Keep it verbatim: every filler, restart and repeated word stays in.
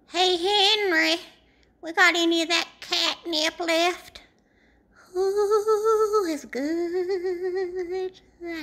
Hey, Henry, we got any of that catnip left? Ooh, it's good.